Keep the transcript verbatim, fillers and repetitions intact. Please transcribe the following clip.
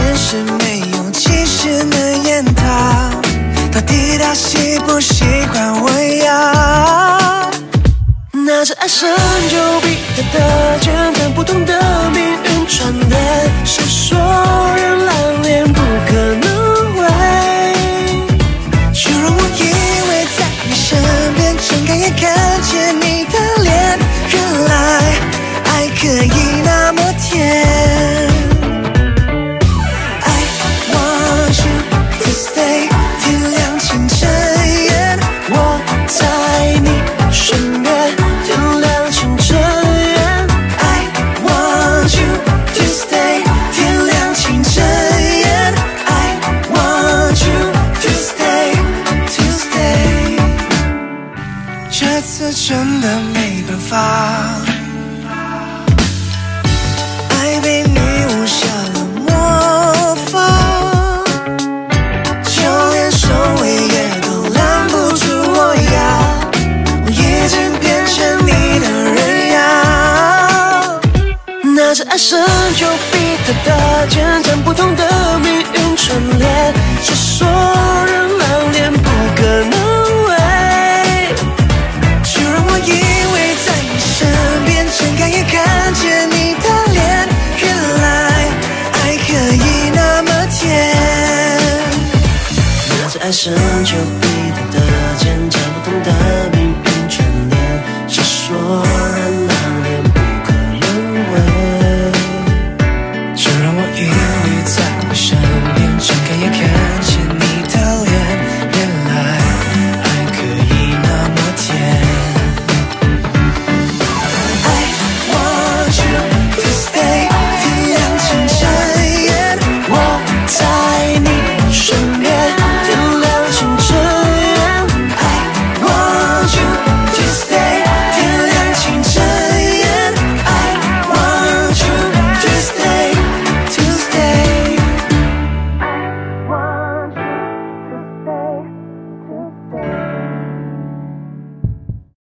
是没勇气，是能言他，到底他喜不喜欢我呀？拿着爱神就逼他的简单，不同的命运串联，是说人蓝脸不可能会。就让我以为在你身边，睁开眼看见你的脸，原来爱可以那么甜。I want you to stay， 天亮清晨眼，我在你身边。天亮清晨眼 I want you to stay， 天亮清晨眼 I want you to stay to stay。 这次真的没办法，爱被你无下了魔法，就连守卫也都拦不住我呀，我已经变成你的人呀。拿着爱神就逼他的简单，不同的命运串联，是说人蓝脸不可能会。就让我以为在你身边，睁开眼看见你的脸，原来爱可以那么甜。拿着爱神就逼